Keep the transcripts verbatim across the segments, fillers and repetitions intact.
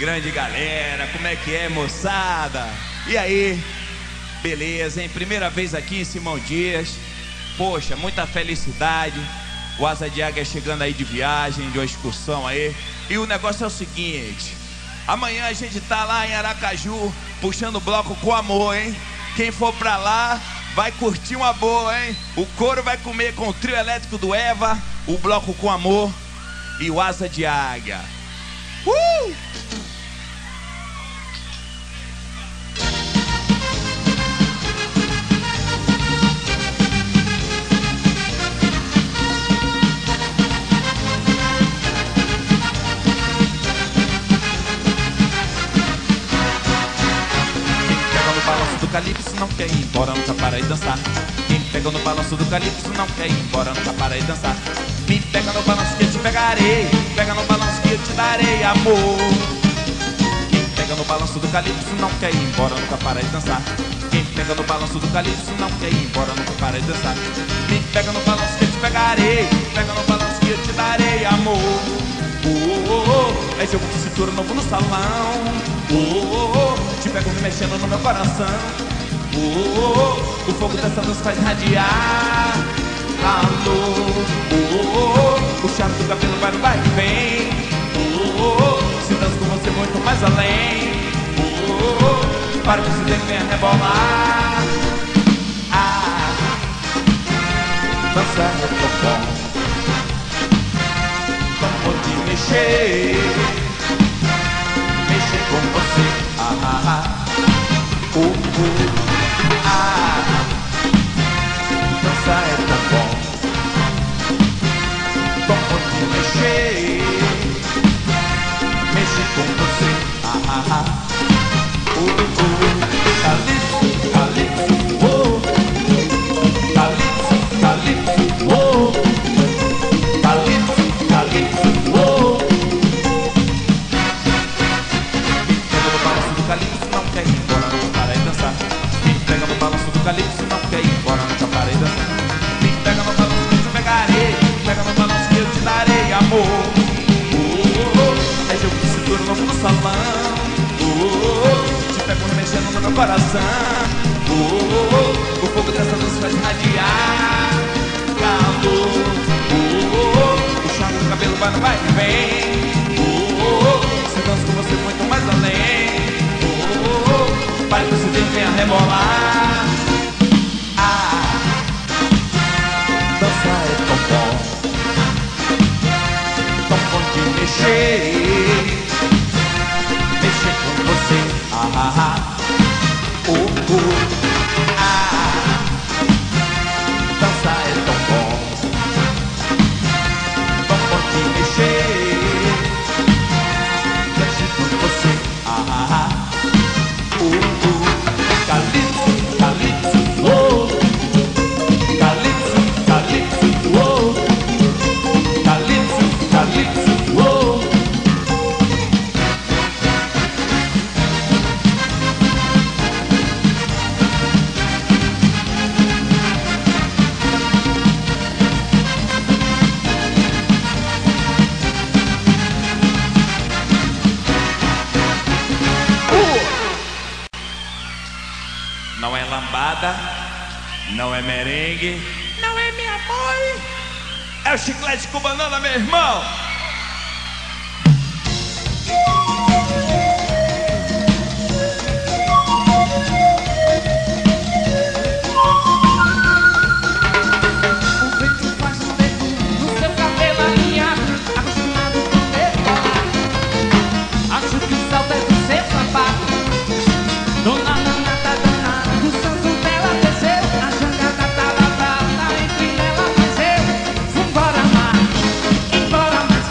Grande galera, como é que é, moçada? E aí, beleza, hein? Primeira vez aqui em Simão Dias. Poxa, muita felicidade. O Asa de Águia chegando aí de viagem, de uma excursão aí. E o negócio é o seguinte: amanhã a gente tá lá em Aracaju, puxando o bloco com amor, hein? Quem for pra lá vai curtir uma boa, hein? O couro vai comer com o trio elétrico do Eva, o bloco com amor e o Asa de Águia. Uh! Calypso não quer ir embora, nunca para e dançar. Quem pega no balanço do calypso não quer ir embora, nunca para e dançar. Me pega no balanço que eu te pegarei, pega no balanço que eu te darei amor. Quem pega no balanço do calypso não quer ir embora, nunca para e dançar. Quem pega no balanço do calypso não quer ir embora, nunca para e dançar. Me pega no balanço que eu te pegarei, pega no balanço que eu te darei amor. Oh, oh, oh, é jogo de cintura novo no salão. Oh, oh, oh, te pego me mexendo no meu coração. Oh, oh, oh, o fogo dessa dança faz radiar calor. Oh, oh, oh, o charme do cabelo vai no vai e vem. Oh, oh, oh, se danço com você muito mais além. Oh, oh, oh, para que se dê, venha rebolar. Ah, dançar é tão bom, pode mexer, mexer com você. Ah, ah, ah. Uh, uh, ah. Dançar é tão bom, tão pode mexer, mexer com você. Ah, ah, ah. Uh, uh, calypso, calypso, oh. Calypso, calypso, oh. Calypso, calypso, oh. Pega no balanço do calypso, não quer ir embora, nunca para e dançar. Me pega no balanço do calypso, não quer ir embora, nunca para e dançar. Me pega no balanço que eu te pegarei, pega no balanço que eu te darei amor. Oh, oh, oh, é jogo de cintura novo no salão. Oh, oh, oh, te pego mexendo no meu coração. Oh, oh, oh, o fogo dessa luz faz radiar calor. Oh, oh, oh, o charme do cabelo vai no vai e vem. Oh, oh, oh, se danço com você muito mais além. Oh, oh, oh, para que você venha rebolar. Ah, dançar é tão bom, tão bom de mexer, mexer com você. Ah, ah, ah. Oh, oh, ah, dançar é tão bom, tão bom de mexer, mexer com você. Ah, ah, ah. Oh, oh, calypso, calypso, oh. Calypso, calypso, oh. Calypso, calypso, oh. Não é lambada, não é merengue, não é minha mãe, é o chiclete com banana, meu irmão. O vento faz um dedo no seu cabelo alinhado, acostumado com decolar. Acho que o salto é do seu sapato. Dona Nana tá danada, o santo dela desceu. A jangada tava brava, entre ela mas eu. Vambora mais, embora mais.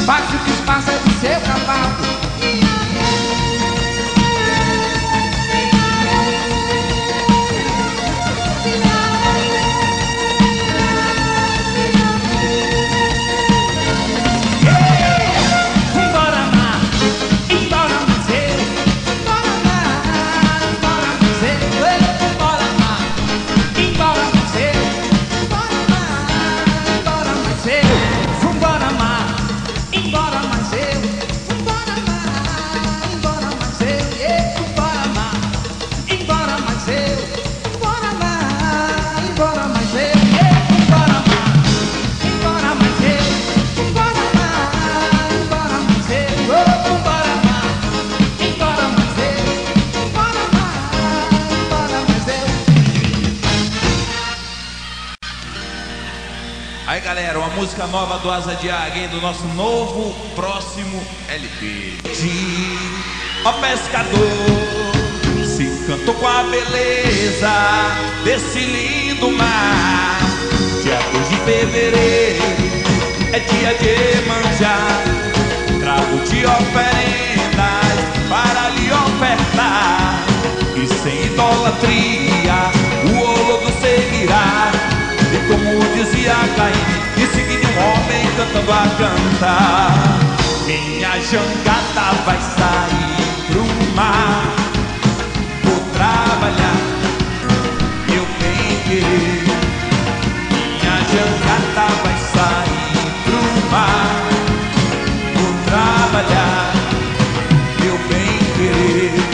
Bate o que passa do seu cavalo. Aí galera, uma música nova do Asa de Águia, hein, do nosso novo próximo L P. De ó pescador, se cantou com a beleza desse lindo mar. Dia dois de fevereiro é dia de manjar, trago-te oferendas para lhe ofertar. E sem idolatria o Olodo seguirá. E como dizia Caim, em seguida um homem cantando a cantar. Minha jangada vai sair pro mar, vou trabalhar, eu bem querer. Minha jangada vai sair pro mar, vou trabalhar, eu bem querer.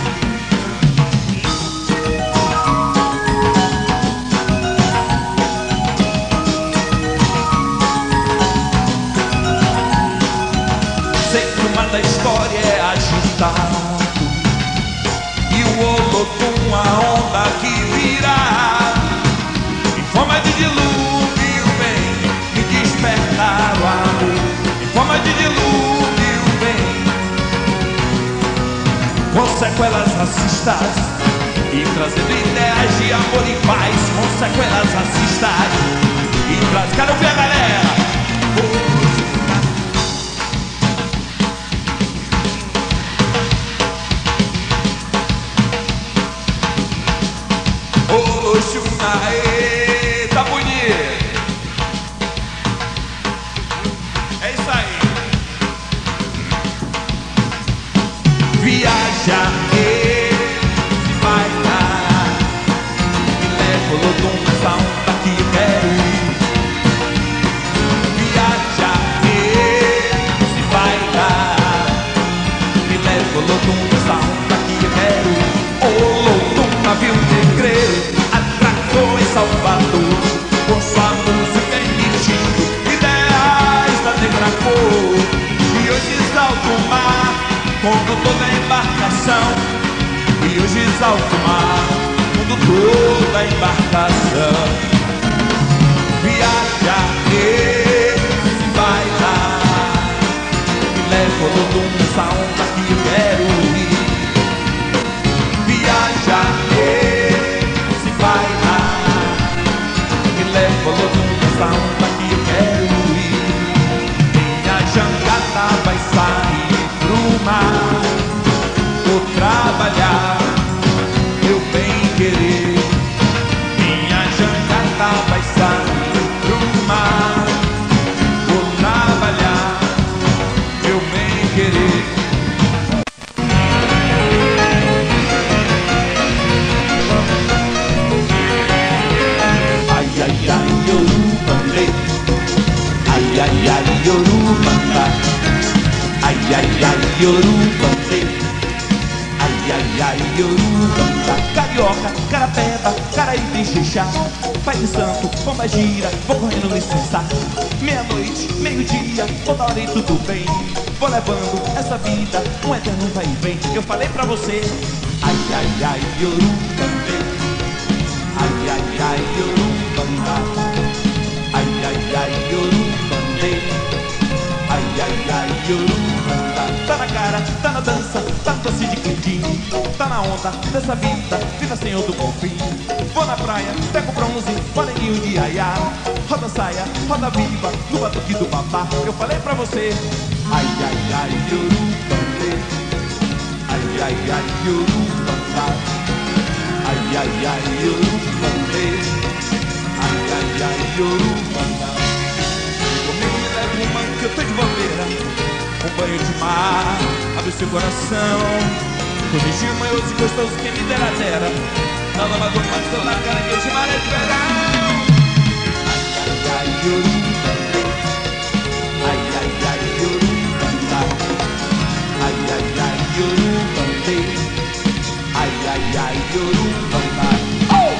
A história é agitado e o Olodum a onda que virá. Em forma de dilúvio vem me despertar o amor. Em forma de dilúvio vem com sequelas racistas e trazendo ideias de amor e paz. Com sequelas racistas e traz... Quero ver a galera! Aê, tá bonito. É isso aí. Viaja, e vai lá, me leva o Olodum nessa onda que eu quero ir. Viaja, e vai lá, me leva o Olodum nessa onda que eu quero ir. Olodum, navio negreiro, em Salvador, com sua música emitindo ideais da negra cor. E hoje exalta o mar, quando toda a embarcação. E hoje exalta o mar, quando toda a embarcação. Viaja, e se vai lá, me leva o Olodum nessa onda que eu quero ir. Viaja, e se vai lá, leva o Olodum nessa onda que eu quero ir. Minha jangada vai sair pro mar, vou trabalhar, eu bem querer. Minha jangada vai sair pro mar, vou trabalhar, eu bem querer. Ai, ai, ai, Yorubandê. Ai, ai, ai, Yorubandá. Ai, ai, ai, Yorubandê. Ai, ai, ai, Yorubandá. Carioca, carapeba, caraíba e xixá. Pai de santo, pomba gira, vou correndo licença. Meia-noite, meio-dia, toda hora e tudo bem. Vou levando essa vida, um eterno vai e vem. Eu falei pra você. Ai, ai, ai, Yorubandê. Ai, ai, ai, Yorubandá. Ai, ai, ai, Yorubandê. Ai, ai, ai, Yorubandá. Tá na cara, tá na dança, tá no doce de quindim. Tá na onda dessa vida, vida Senhor do Bom Fim. Vou na praia, pego bronze, moreninho de aiá. roda saia, roda viva, no batuque do babá. Eu falei pra você. Ai, ai, ai, Yorubandê. Ai, ai, ai, Yorubandá. Ai, ai, ai, Yorubandê. Ai, ai, ai, Yorubandá. Comigo me leva um mangue que eu tô de bobeira. Um banho de mar, abre seu coração. Corrigir um manhoso e gostoso que me dera dera. Na lava do mar, estou na cara que de maré de verão. Ai, ai, ai, Yorubandê. Ai, ai, ai, Yorubandá. Ai, ai, ai, Yorubandê. Ai, ai, ai, Yorubandá. Oh!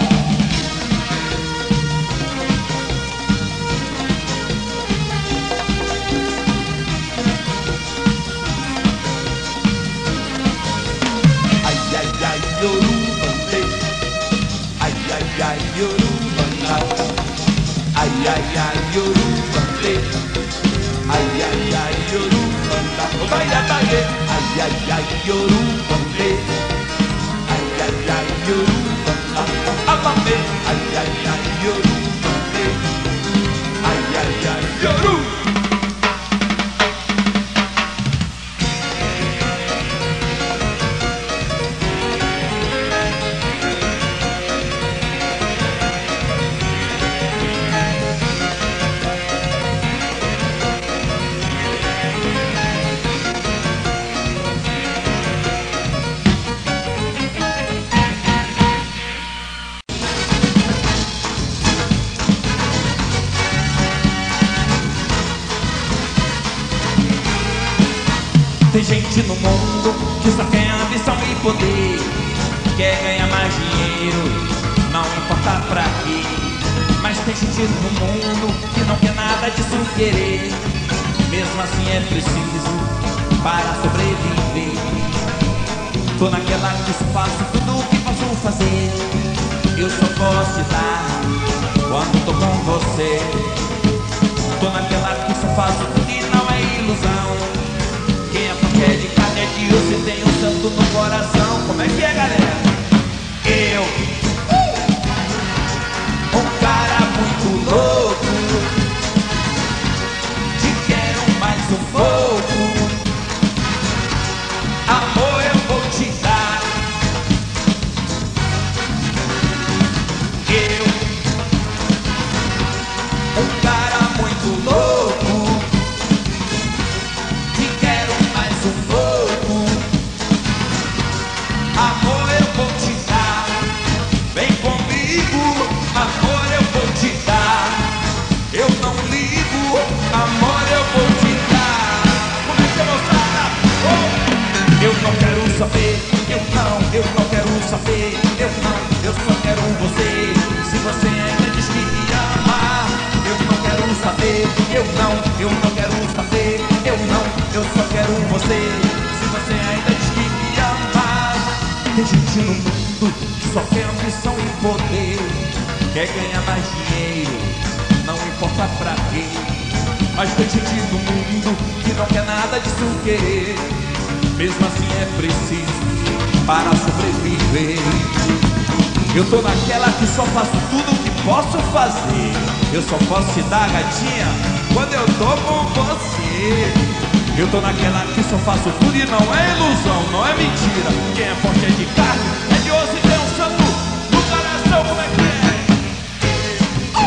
Ai, ai, ai, Yorubandê. Ai, ai, ai, Yorubandá. Ai, ai, ai, Yorubandê. Ai, ai, ai, Yorubandá. Oh, vai, vai, vai. Ai, ai, ai, Yorubandê. Ai, ai, ai, Yorubandá. Amamê. Ai, ai, ai, Yorubandê. Ai, ai, ai, Yorubandê. Tem gente no mundo que só quer ambição e poder, quer ganhar mais dinheiro, não importa pra quê. Mas tem gente no mundo que não quer nada disso querer. Mesmo assim é preciso para sobreviver. Tô naquela que só faço tudo o que posso fazer. Eu só posso te dar quando tô com você. Tô naquela que só faço tudo e não é ilusão. Quem é porque é de carne é de osso e tem um santo no coração. Como é que é, galera? Eu, um cara muito louco, te quero mais um pouco. Amor eu vou te dar. Eu, um cara muito louco, te quero mais um pouco. Amor eu vou te dar. Vem comigo, amor eu vou te dar. Eu não ligo, amor eu vou te dar. Como é que é, moçada? Oh! Eu não quero saber, eu não, eu não quero saber. Eu não, eu só quero você. Se você ainda diz que me ama, eu não quero saber. Eu não, eu não quero saber. Eu não, eu só quero você. Se você ainda diz que me ama. Tem gente no mundo que só quer ambição e poder, quer ganhar mais dinheiro, não importa pra quê. Mas tem gente no mundo que não quer nada disso querer. Mesmo assim é preciso para sobreviver. Eu tô naquela que só faço tudo o que posso fazer. Eu só posso te dar, gatinha, quando eu tô com você. Eu tô naquela que só faço tudo e não é ilusão, não é mentira. Quem é forte é de carne, é de osso e tem um santo no coração. Como é que é?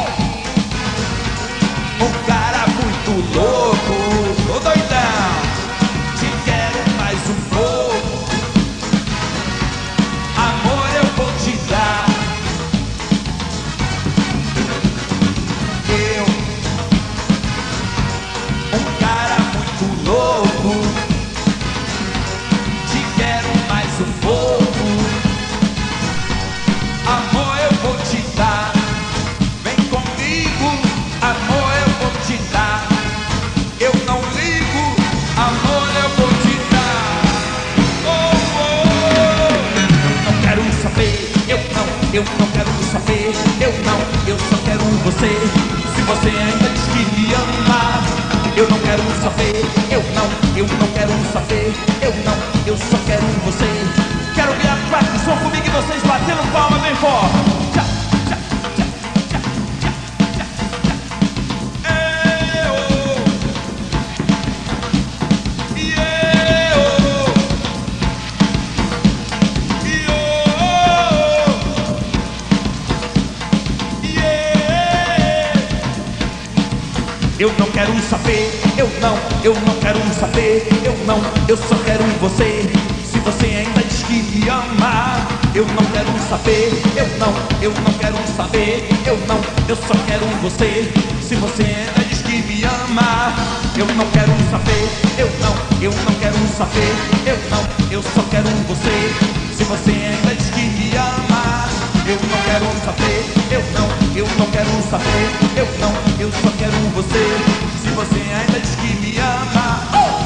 Oh! Um cara muito louco, ô doidão, te quero mais um pouco. Amor eu vou te dar. Eu, um cara muito louco, te quero mais um pouco. Amor eu vou te dar. Vem comigo, amor eu vou te dar. Eu não ligo, amor eu vou te dar. Oh, oh. Eu não quero saber, eu não, eu não quero saber. Eu não, eu só quero você. Se você ainda diz que me ama, eu não quero saber. Eu não, eu não quero saber. Eu não, eu só quero você. Quero ver a quarta som comigo e vocês batendo palma bem forte. Tchá, tchá, tchá, tchá, tchá, tchá, tchá. Eu não quero saber, eu não, eu não quero saber, eu não, eu só quero você. Se você ainda diz que me ama, eu não quero saber, eu não, eu não quero saber, eu não, eu só quero você. Se você ainda diz que me ama, eu não quero saber, eu não, eu não quero saber, eu não, eu só quero você. Se você ainda diz que me ama, eu não quero saber, eu não, eu não quero saber, eu não, eu só quero você. Se você ainda diz que me ama, oh!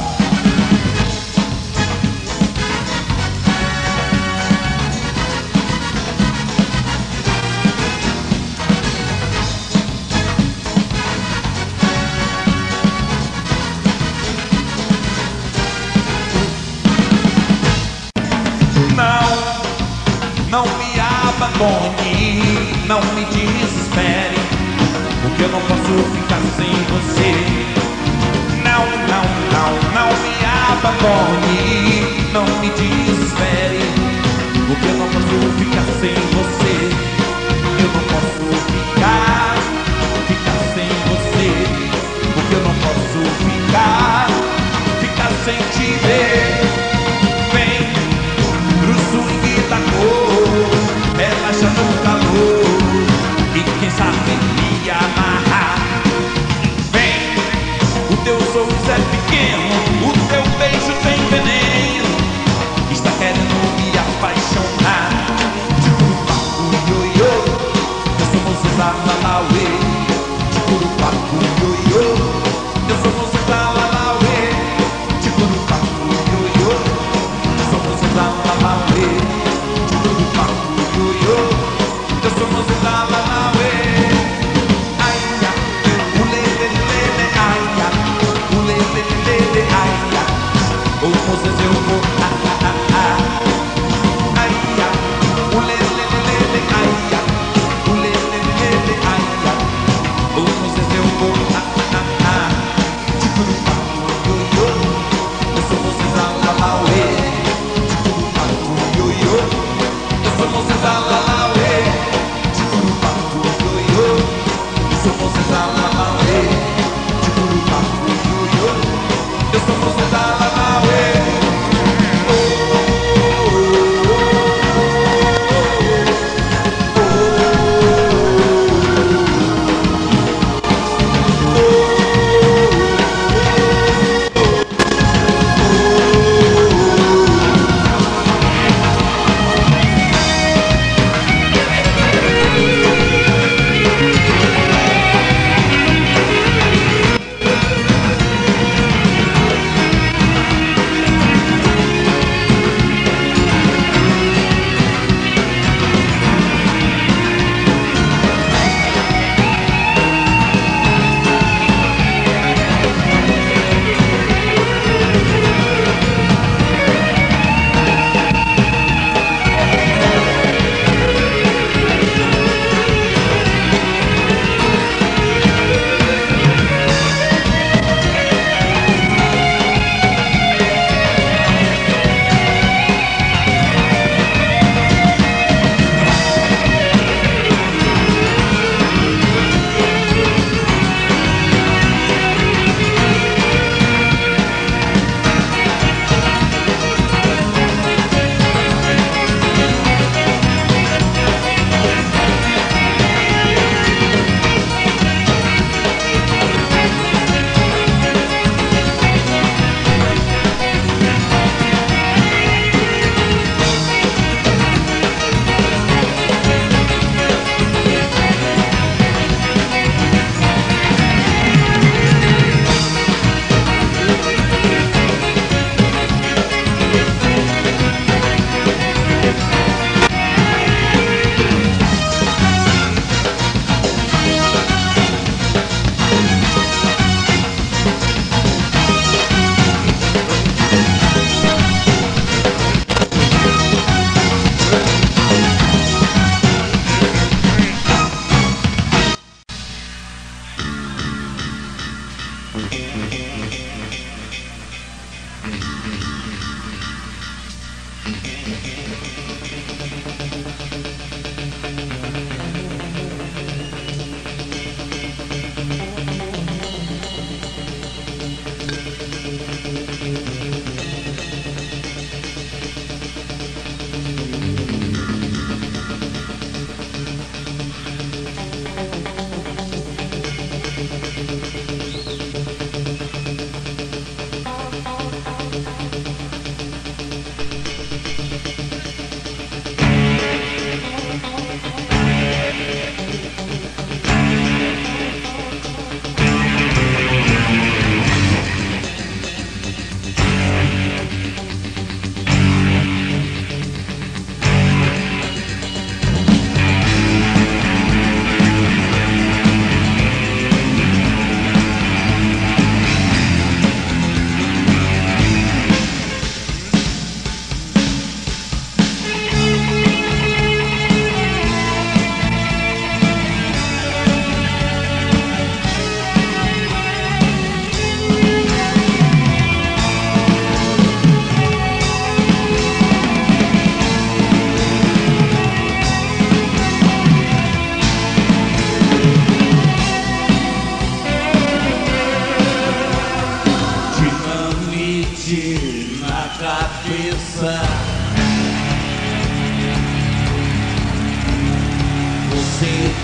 Não me abandone, não me desespere, porque eu não posso ficar sem você. Não, não, não, não me abandone, não me desespere, porque eu não posso ficar sem você. Eu não posso ficar, ficar sem você, porque eu não posso ficar, ficar sem te ver. Vem pro swing da cor, relaxa no calor, e quem sabe me amarrar. Vem, o teu sorriso é pequeno, o teu beijo tem veneno, está querendo me amarrar.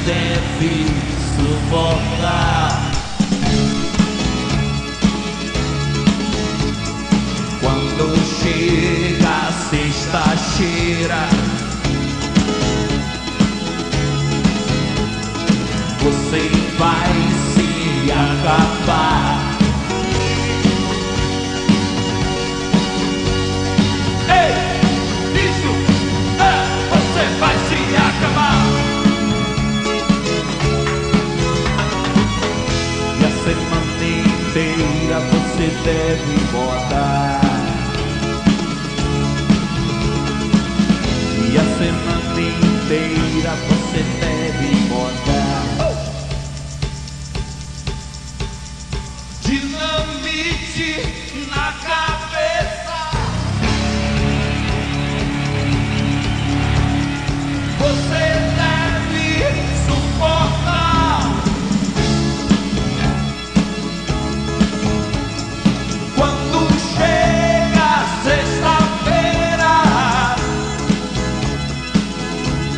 deve suportar. Quando chega a sexta-feira, você vai se acabar. Ei, isso é, você vai se acabar. E a semana inteira você deve botar. E a semana inteira você deve botar dinamite na cabeça. Você deve suportar. Quando chega sexta-feira,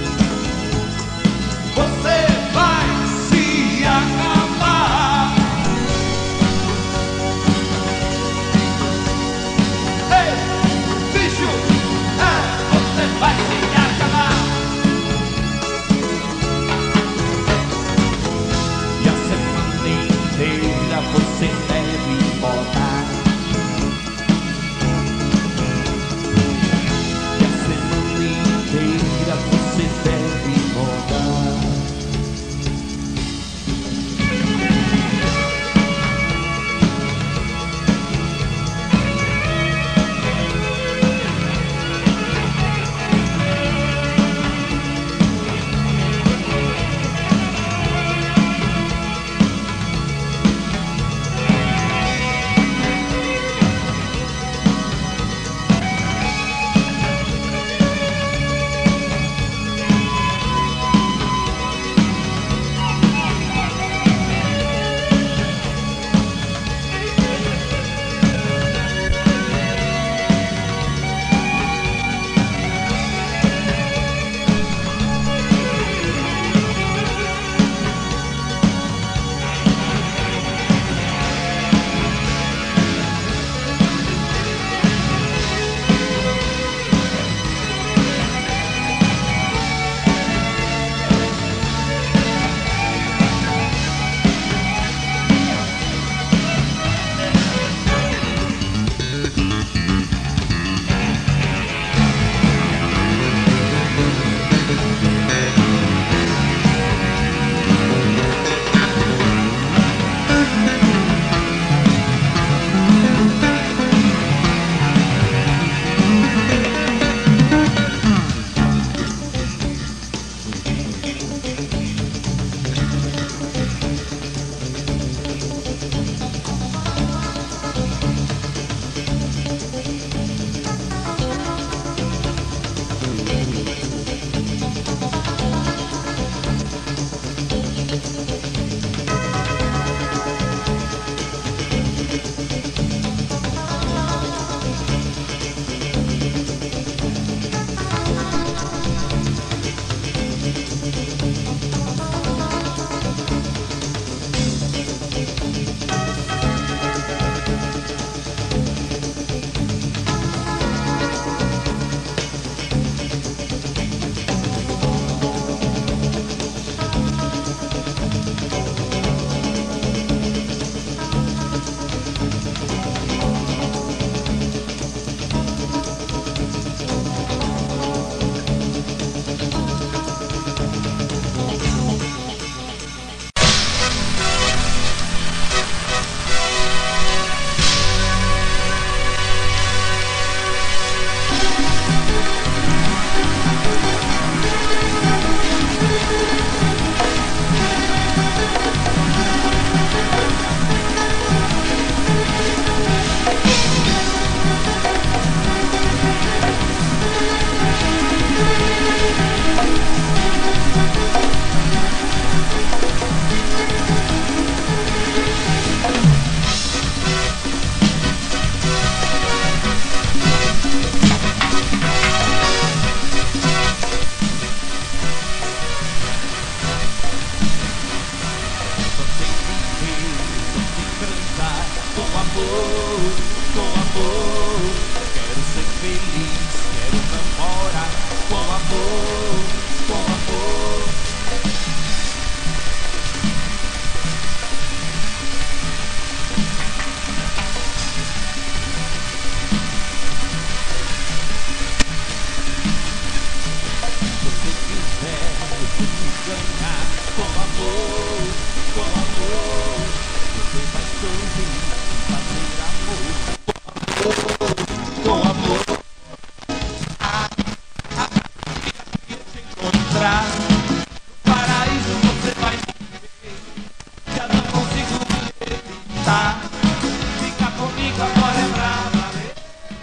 amor, com amor, você vai sorrir, fazer amor, com amor, com amor. Ah, ah, eu te encontrar no paraíso, você vai viver. Já não consigo evitar. Fica comigo agora é pra valer.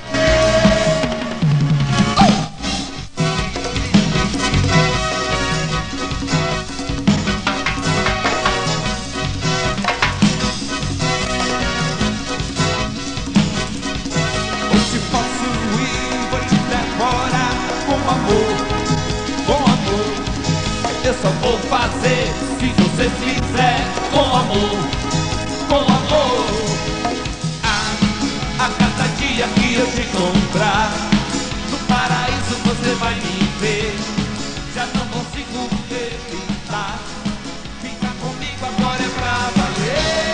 Hoje posso ir, vou te devorar com amor, com amor. Eu só vou fazer se você fizer com amor, com amor. Ah, a cada dia que eu te encontrar no paraíso você vai me ver. Já não consigo evitar. Fica comigo agora é pra valer.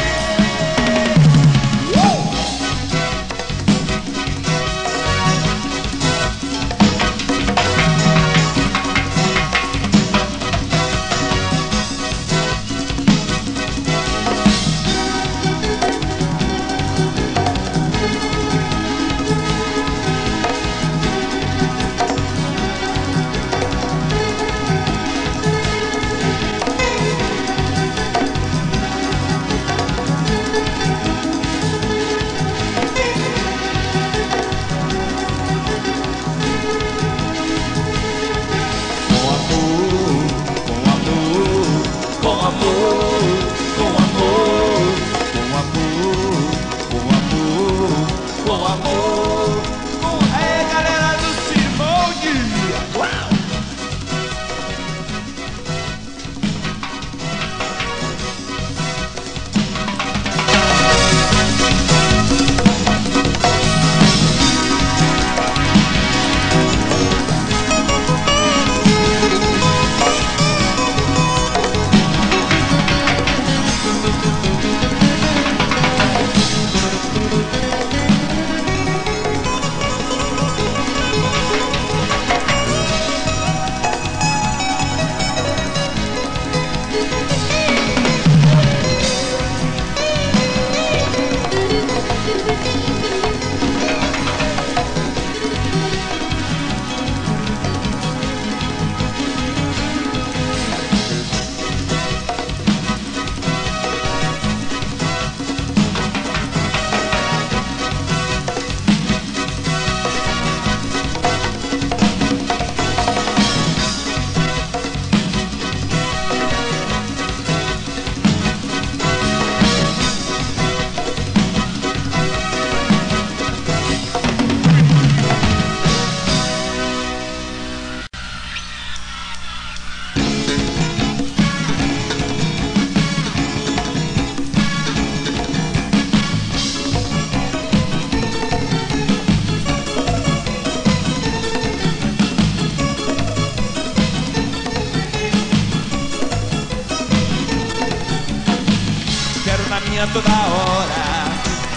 Toda hora,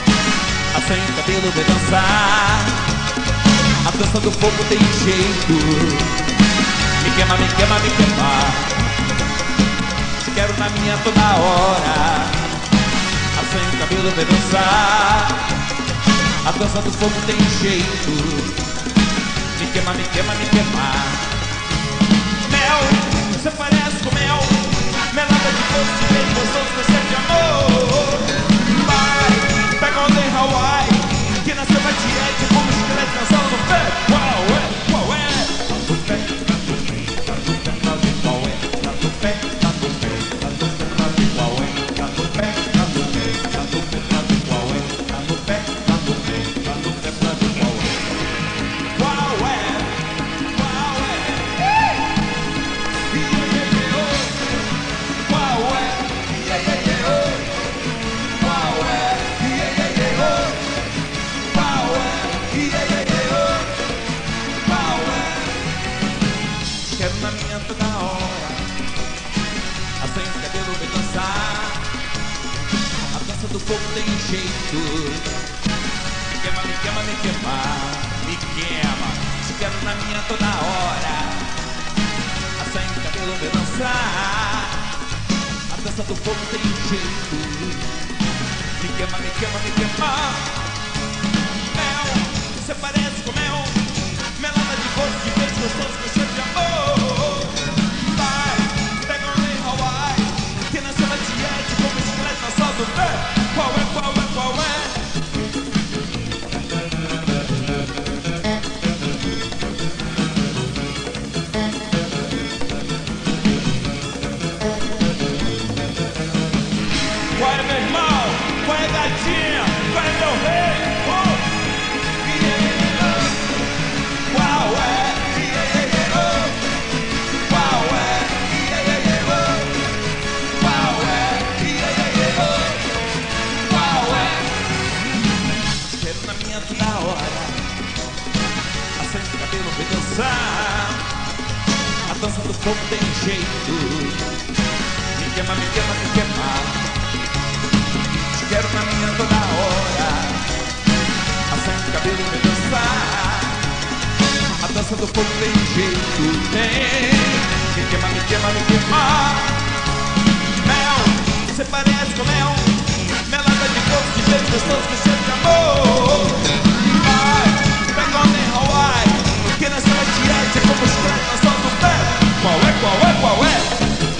a sem cabelo vai dançar. A dança do fogo tem jeito, me queima, me queima, me queima. Te quero na minha toda hora, a sem cabelo vai dançar. A dança do fogo tem jeito, me queima, me queima, me queima. Mel, você parece com mel, melada de doce, bem gostoso, você de amor. Vai, pega onda em Hawaii, que nasceu vai diete, como esqueleto dançando no pé. Qual é, qual é? Tá no pé, tá no pé, tá no pé, tá no qual é? Tá no pé, tá no pé, tá no pé, tá no qual é? Tá no pé, tá no pé, tá no pé, tá no qual é? Tá no pé, tá no pé, tá no pé, tá no qual é? Qual é? Qual é? Qual é? Quero na minha toda hora, a sem cabelo vai dançar. A dança do fogo tem jeito, me queima, me queima, me queima, me queima. Te quero na minha toda hora, a sem cabelo vai dançar. dança do fogo tem um jeito. Me queima, me queima, me queima. Mel, você parece com mel. Melada de gosto de beijo gostoso com cheiro de amor. Vai, pega um rei Hawaii, que nasceu na diete como esqueleto na sala do pé. Qual é, qual é, qual é? Qual é, meu irmão? Qual é, gatinha? Qual é, meu rei? Oh! Yeah. Qual é? Yeah, yeah, oh. Qual é? Yeah, yeah, oh. Qual é? Yeah, yeah, oh. Qual é? Quero na minha toda hora. Acende o cabelo, vem dançar. A dança do fogo tem um jeito. Me queima, me queima, me queima. Quero na minha toda hora. Acende o cabelo e vem dançar. A dança do fogo tem jeito, tem. Me queima, me queima, me queima. Mel, você parece com mel. Melada de gosto de beijo gostoso com cheiro de amor. Vai, pega o nem Hawaii, que nessa dieta é como escreve na sola do pé. Qual é, qual é, qual é?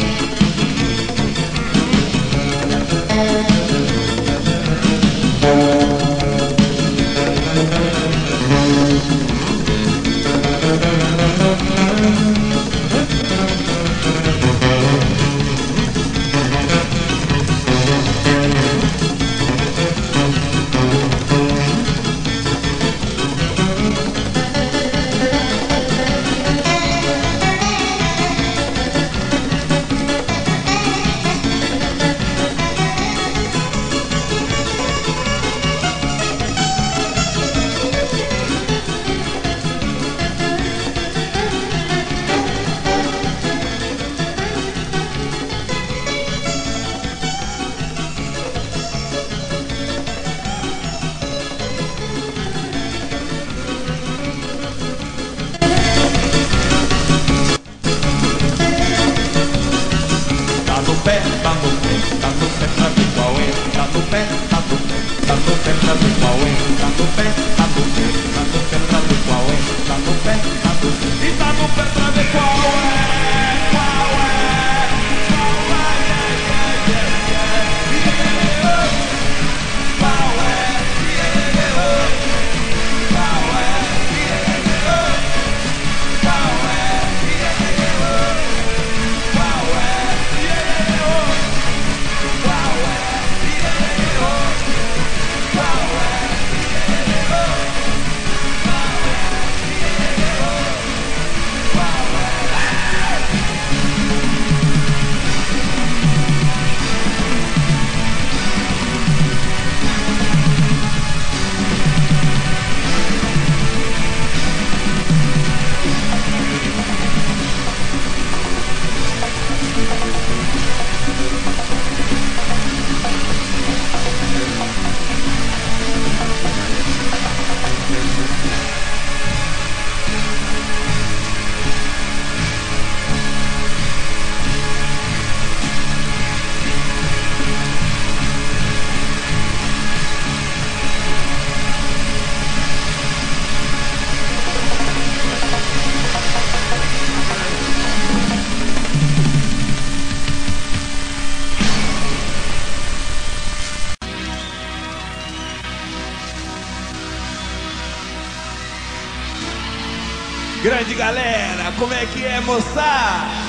Grande galera, como é que é, moça?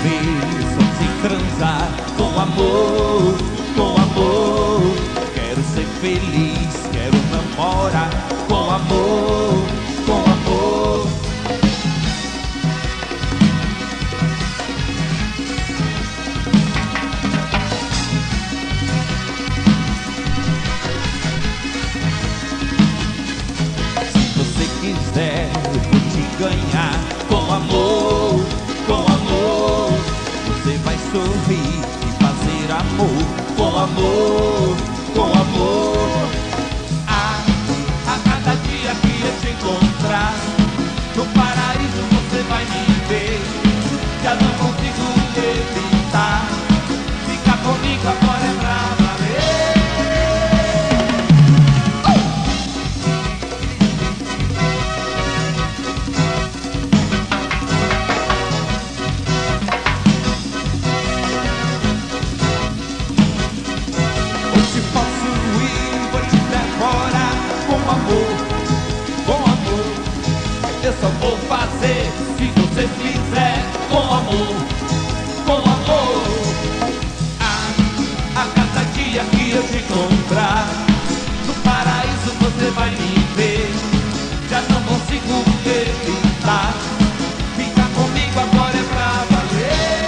ver, somos em transar com amor, com amor. Quero ser feliz, quero namorar com amor, com amor. Se você quiser, eu vou te ganhar com amor, com amor. Você vai sorrir e fazer amor com amor, com amor. Ah, a cada dia que eu te encontrar no paraíso você vai me ver. Já não consigo evitar. Fica comigo agora é pra valer. Hoje posso ir, vou te devorar com amor, com amor. Eu só vou fazer se você fizer com amor, com amor. Ah, a cada dia que eu te encontrar no paraíso você vai me ver. Já não consigo evitar. Fica comigo agora é pra valer.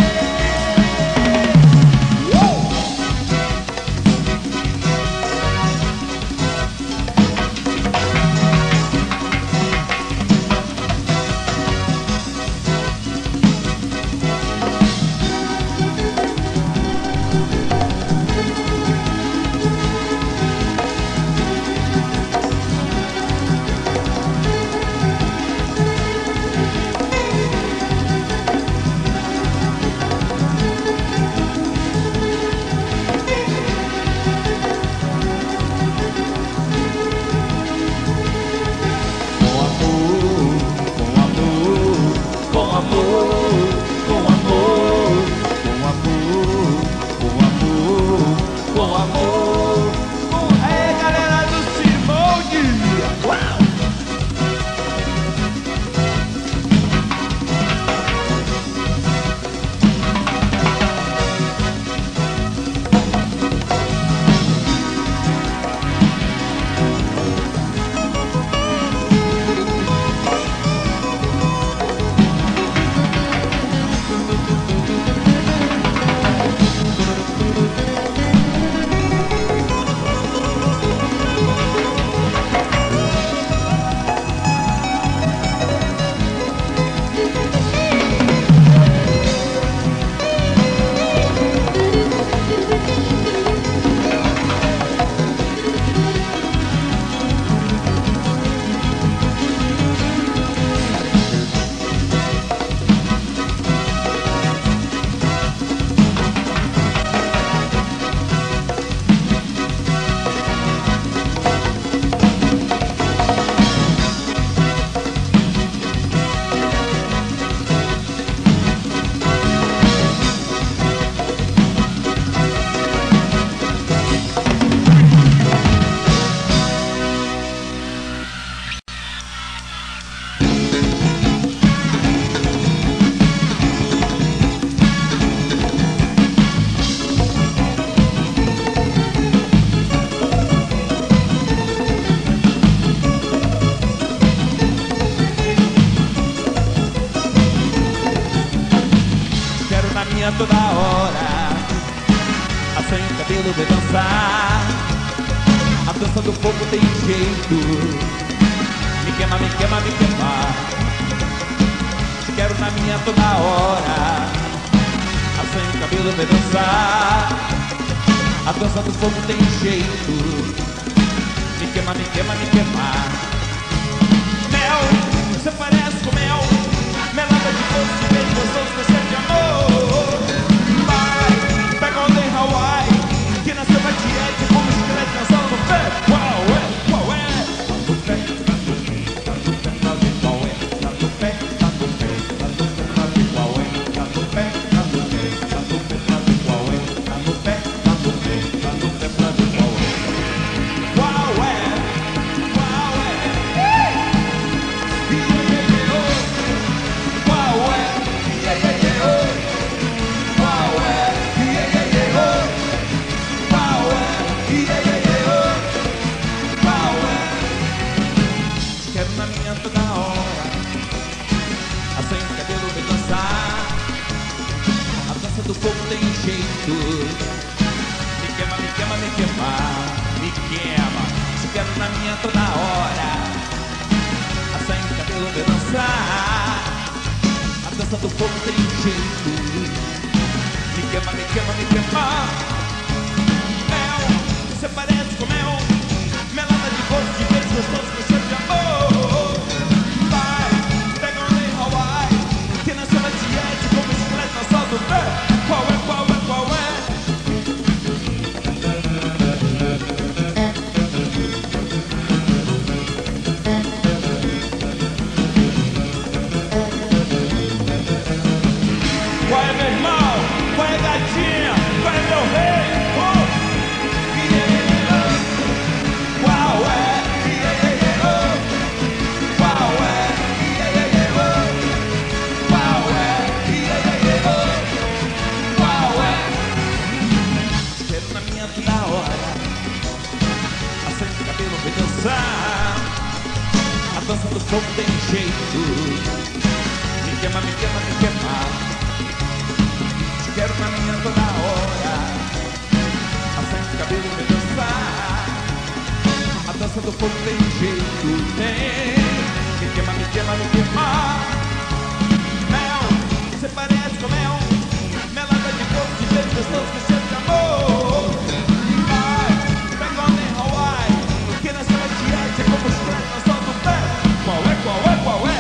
Toda hora, a sem cabelo vai dançar. A dança do fogo tem jeito, me queima, me queima, me queima. Quero na minha toda hora, a sem cabelo vai dançar. A dança do fogo tem jeito, me queima, me queima, me queima. Mel, você parece com mel, melada de doce, bem gostoso, você de amor. Hawaii, que nasceu pra tiete, como esqueleto dançando no pé. Qual é? Qual é? Tá no pé, tá no pé, tá no pé, tá no qual é? Tá no pé, tá no pé, tá no pé, tá no qual é? Tá no pé, tá no pé, tá no pé, tá no qual é? Tá no pé, tá no pé, tá no pé, tá no qual é? Qual é? Qual é? Yeah, yeah, yeah. do fogo tem jeito. Me queima, me queima, me queima, me queima. Te quero na minha toda hora. A sangue do cabelo vai dançar. A dança do fogo tem jeito. Me queima, me queima, me queima. Mel, você parece com mel. Melada de gosto de beijo gostoso com cheiro de amor. Vai, pega onda em Hawaii. Que na chama de Ed com bicicleta na sala do pé. Qual é, qual é, qual é? Qual é, meu irmão? Qual é, gatinha? Qual é, meu rei? Oh! Yeah. Qual é? Yeah, yeah, yeah, oh. Qual é? Yeah, yeah, yeah, oh. Qual é? Yeah, yeah, yeah, oh. Qual é? Quero na minha toda hora. A sangue do cabelo vai dançar. A dança do fogo tem jeito. Me queima, me queima, me queima. Te quero na minha toda hora. A sangue do cabelo vai dançar. A dança do fogo tem jeito. Tem. Me queima, me queima, me queima. Mel, você parece com mel. Melada de corpo, de beijo gostoso, que cheiro de amor. Vai, pega onda em Hawaii. Que na chama de Ed é como chiclete na sola do pé. Qual é, qual é, qual é?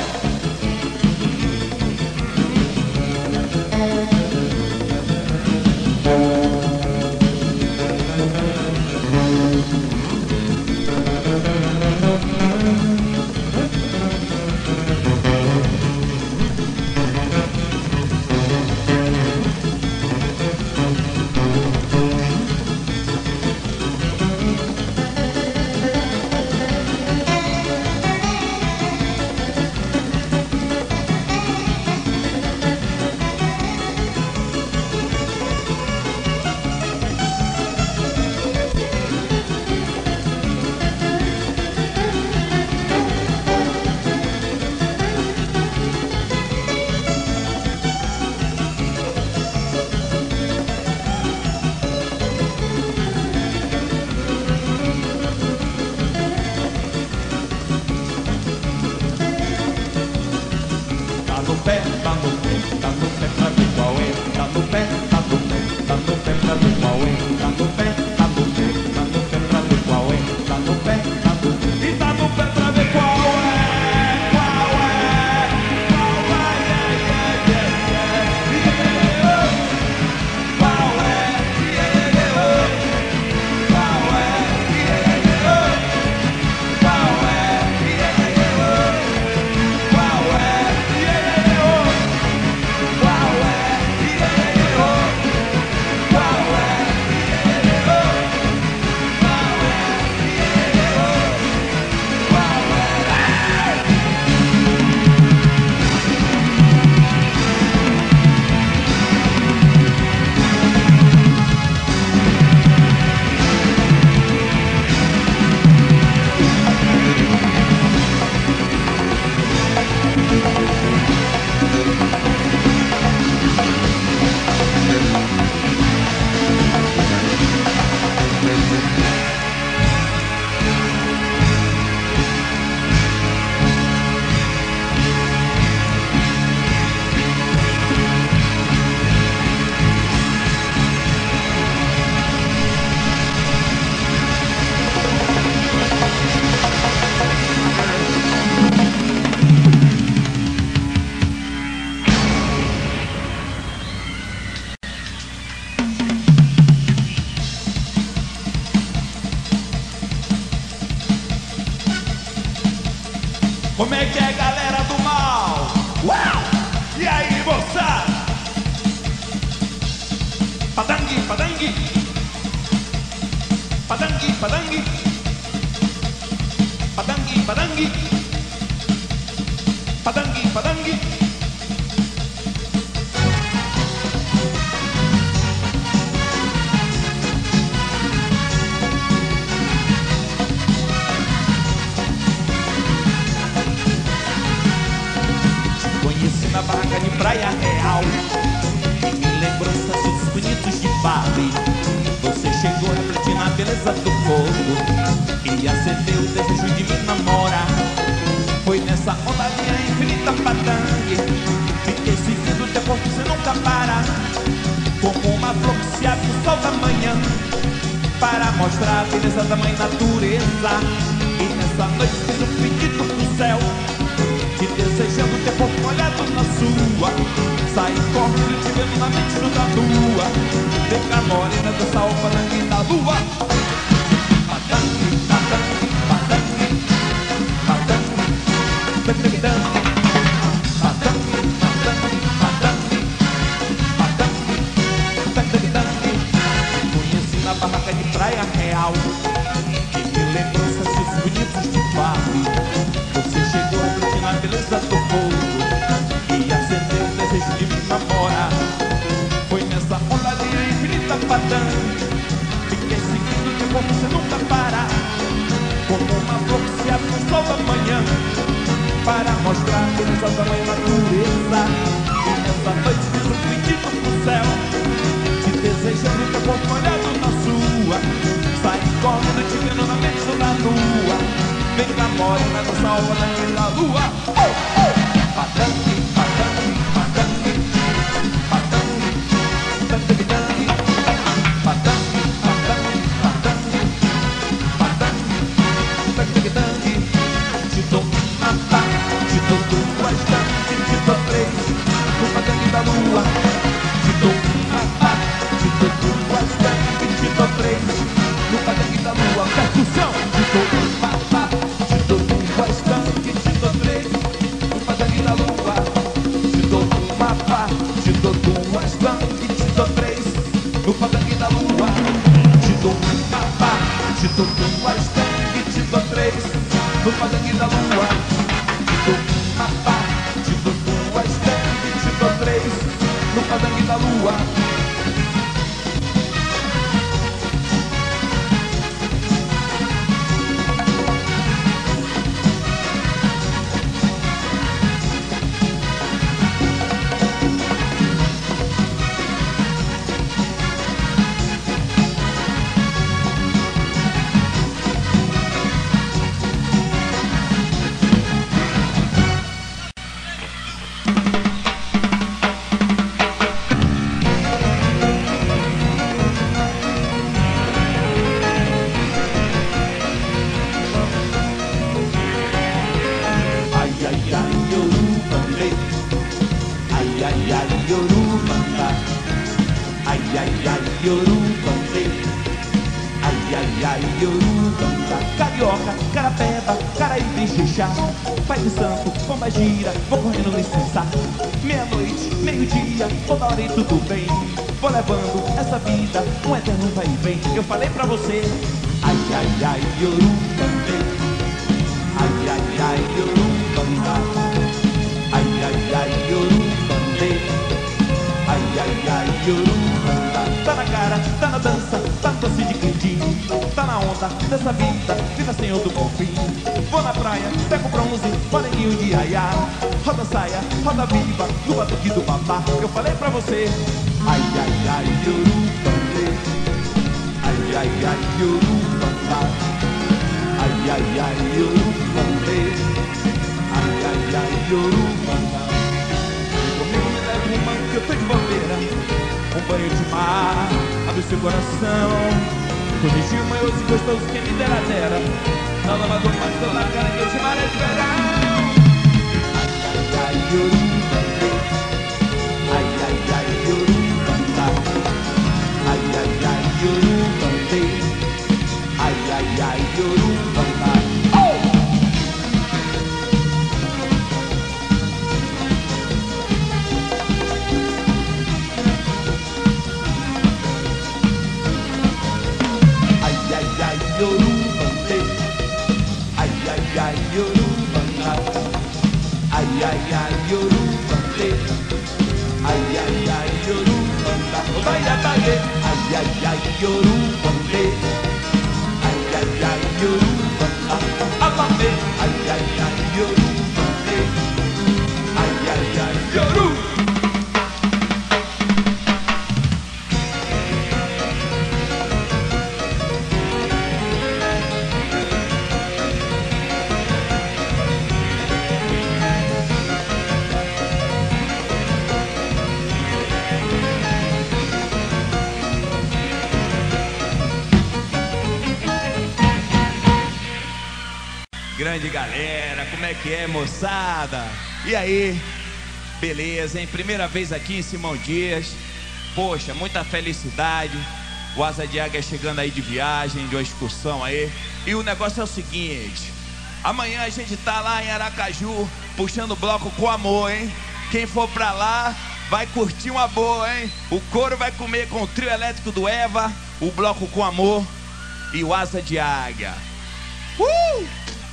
Como é que é, galera do mal? Uau! E aí, moçada? Padangue, padangue. Padangue, padangue. Padangue, padangue. Padangue, padangue. Na barraca de praia real, em lembranças para mostrar a beleza da mãe natureza. E nessa noite fiz um pedido pro céu, te desejando ter corpo molhado na sua. Saí correndo te vendo na mente da lua. Vem cá morena dessa alfa daqui da lua. Patangue, patangue, patangue, patangue, patangue, patangue, patangue, patangue, patangue. Conheci na barraca de praia real, que me lembrou certos bonitos de Bali. Você chegou a curtir na beleza do fogo e acendeu o desejo de me namorar. Foi nessa onda de infinita patangue, fiquei seguindo de corpo sem nunca parar, como uma flor que se abre no sol da manhã, para mostrar a beleza da mãe natureza. E nessa noite fiz um pedido pro céu, te desejando ter corpo molhado na sua. Saí correndo te vendo na mente da lua. Vem cá morena dessa alva daqui da lua. Oh, oh. Patangue, patangue, patangue, patangue, patangue, patangue, patangue, patangue, patangue, patangue. Te dou uma pá, te dou duas tangue, te dou três, no patangue da lua. Te dou uma pá, te dou duas tangue, te dou três, no patangue da lua. Percussão, te dou uma pá, te dou duas tangue, te dou três, no patangue da lua. Te dou uma pá, te dou duas tangue, te dou três, no patangue da lua. Te dou uma pá, te dou duas tangue, te dou três, no patangue da lua. Te dou uma pá, te dou duas tangue, te dou três, no patangue da lua. Carioca, carapeba, caraíba, xixá, pai de santo, pomba gira, vou correndo licença. Meia-noite, meio-dia, toda hora e tudo bem. Vou levando essa vida, um eterno vai e vem. Eu falei pra você, ai, ai, ai, Yorubandê. Ai, ai, ai, Yorubandá. Ai, ai, ai, Yorubandê. Ai, ai, ai, Yorubandá. Tá na cara, tá na dança, tá no doce de quindim. Tá na onda dessa vida, viva Senhor do bom fim. Vou na praia, pego bronze, moreninho de aiá. Roda saia, roda viva, no batuque do babá. Eu falei pra você, ai, ai, ai, Yorubandê. Ai, ai, ai, Yorubandá. Ai, ai, ai, Yorubandê. Ai, ai, ai, Yorubandá. Comigo me leva uma que eu tô de bobeira. Um banho de mar, abre seu coração. Corrigiu, manhoso e gostoso, quem me dera dera. Na lava do mar, tô na cara que eu te maré de verão. Ai, ai, ai, Yorubandê. Ai, ai, ai, Yorubandá. Ai, ai, ai, Yorubandê. Ai, ai, ai, Yorubandá. Yorubandê. Ai, ai, ai, Yorubandá. Ai, ai, ai, Yorubandê. Ai, ai, ai, Yorubandá. Vai, vai, ai, ai, ai, Yorubandê. Ai, ai, ai, Yorubandá. Abamê. Ai, ai, ai, Yorubandê. Ai, ai, ai, Yorubandê. grande galera, como é que é, moçada? E aí, beleza, hein? Primeira vez aqui em Simão Dias. Poxa, muita felicidade. O Asa de Águia chegando aí de viagem, de uma excursão aí. E o negócio é o seguinte: amanhã a gente tá lá em Aracaju, puxando o bloco com amor, hein? Quem for pra lá vai curtir uma boa, hein? O couro vai comer com o trio elétrico do Eva, o bloco com amor e o Asa de Águia. Uh!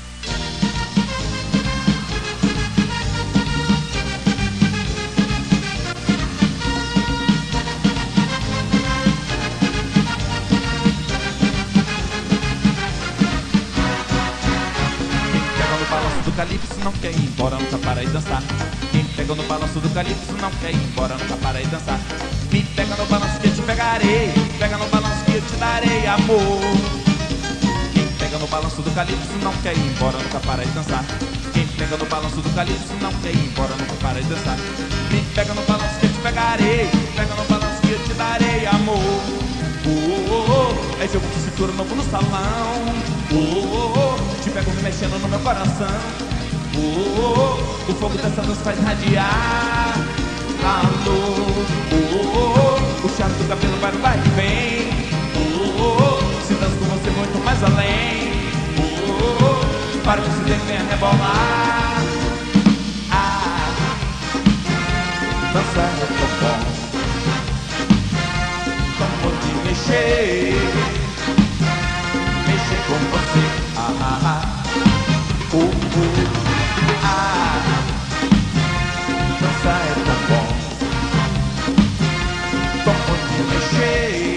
Do calypso não quer ir embora, nunca para e dançar. Quem pega no balanço do calypso não quer ir embora, nunca para e dançar. Me pega no balanço que eu te pegarei, pega no balanço que eu te darei amor. Quem pega no balanço do calypso não quer ir embora, nunca para e dançar. Quem pega no balanço do calypso não quer ir embora, nunca para e dançar. Me pega no balanço que eu te pegarei, pega no balanço que eu te darei amor. Oh, oh, oh, é jogo de cintura novo no salão. Oh, oh, oh, te pego me mexendo no meu coração. Oh, oh, oh, o fogo dessa dança faz radiar calor. Oh, oh, oh, o charme do cabelo vai no vai e vem. Oh, oh, oh, se danço com você muito mais além. Oh, oh, oh, para que se dê, venha rebolar. Ah, dançar é tão bom, mexer, mexer com você, ah, ah, ah, uh, uh, ah, dançar é tão bom, tão bom de mexer,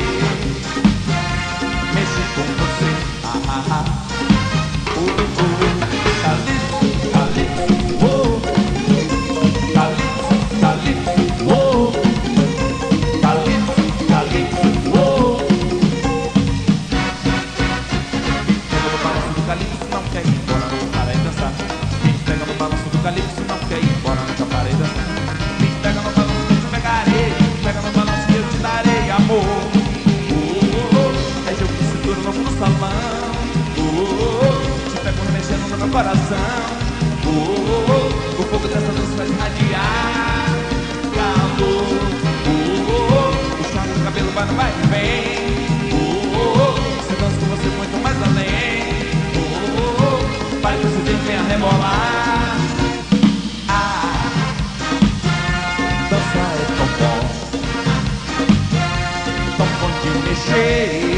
mexer com você, ah, ah, ah, uh, uh, calypso, calypso, oh, calypso, calypso, oh, calypso, calypso. Calypso não quer ir embora, nunca para e dançar. Quem pega no balanço do calypso não quer ir embora, nunca para e dançar. Quem pega no balanço que eu te pegarei, pega no balanço que eu te darei amor. Oh, oh, oh, é jogo de cintura novo no salão. Oh, oh, oh, te pego mexendo no meu coração. Oh, oh, oh, o fogo dessa dança vai irradiar calor. Oh, oh, oh, o charme do cabelo vai no vai e vem. Oh, oh, oh, se danço com você muito mais além. Para que você venha rebolar. Ah, dançar é tão bom, tão bom de mexer.